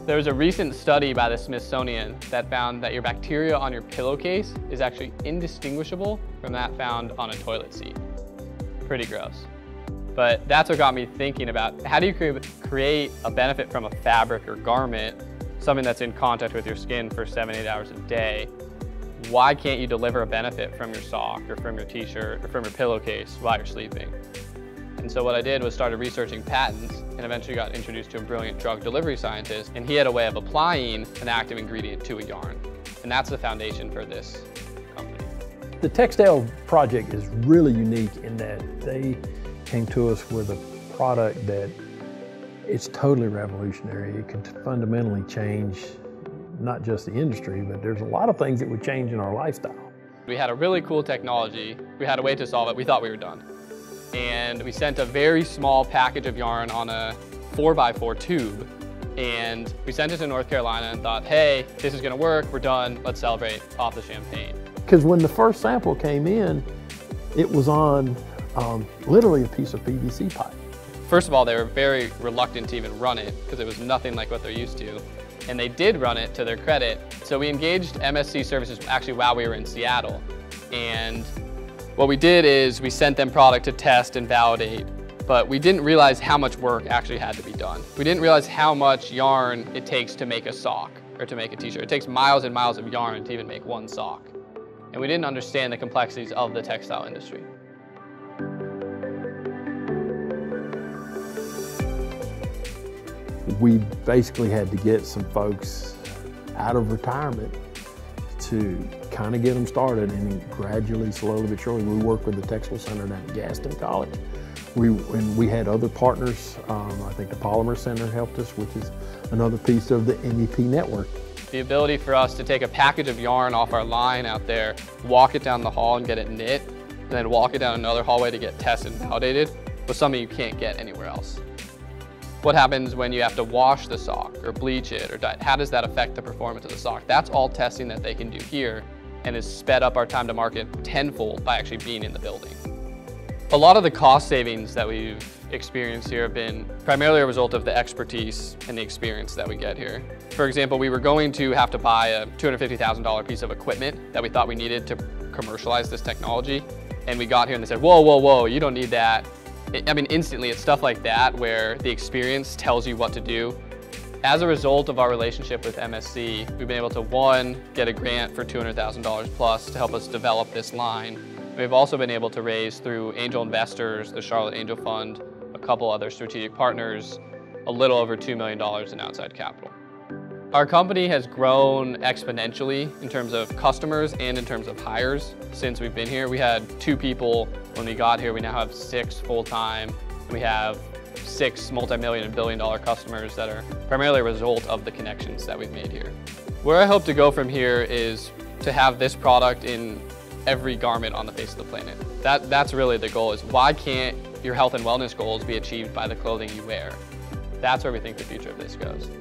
There was a recent study by the Smithsonian that found that your bacteria on your pillowcase is actually indistinguishable from that found on a toilet seat. Pretty gross. But that's what got me thinking about how do you create a benefit from a fabric or garment, something that's in contact with your skin for 7-8 hours a day. Why can't you deliver a benefit from your sock or from your t-shirt or from your pillowcase while you're sleeping? And so what I did was started researching patents and eventually got introduced to a brilliant drug delivery scientist, and he had a way of applying an active ingredient to a yarn. And that's the foundation for this company. The TexDel project is really unique in that they came to us with a product that it's totally revolutionary. It can fundamentally change not just the industry, but there's a lot of things that would change in our lifestyle. We had a really cool technology. We had a way to solve it. We thought we were done. And we sent a very small package of yarn on a 4x4 tube. And we sent it to North Carolina and thought, hey, this is gonna work, we're done, let's celebrate, pop the champagne. Because when the first sample came in, it was on literally a piece of PVC pipe. First of all, they were very reluctant to even run it because it was nothing like what they're used to. And they did run it to their credit. So we engaged MSC Services actually while we were in Seattle. And what we did is we sent them product to test and validate, but we didn't realize how much work actually had to be done. We didn't realize how much yarn it takes to make a sock or to make a t-shirt. It takes miles and miles of yarn to even make one sock. And we didn't understand the complexities of the textile industry. We basically had to get some folks out of retirement to kind of get them started, and then gradually, slowly but surely, we worked with the Textile Center down at Gaston College. We had other partners. I think the Polymer Center helped us, which is another piece of the MEP network. The ability for us to take a package of yarn off our line out there, walk it down the hall and get it knit, and then walk it down another hallway to get tested and validated was something you can't get anywhere else. What happens when you have to wash the sock or bleach it or dye it? How does that affect the performance of the sock? That's all testing that they can do here and has sped up our time to market tenfold by actually being in the building. A lot of the cost savings that we've experienced here have been primarily a result of the expertise and the experience that we get here. For example, we were going to have to buy a $250,000 piece of equipment that we thought we needed to commercialize this technology. And we got here and they said, whoa, whoa, whoa, you don't need that. I mean, instantly, it's stuff like that where the experience tells you what to do. As a result of our relationship with MSC, we've been able to, one, get a grant for $200,000 plus to help us develop this line. We've also been able to raise through angel investors, the Charlotte Angel Fund, a couple other strategic partners, a little over $2 million in outside capital. Our company has grown exponentially in terms of customers and in terms of hires since we've been here. We had 2 people when we got here. We now have 6 full-time. We have 6 multi-million and billion-dollar customers that are primarily a result of the connections that we've made here. Where I hope to go from here is to have this product in every garment on the face of the planet. That's really the goal, is why can't your health and wellness goals be achieved by the clothing you wear? That's where we think the future of this goes.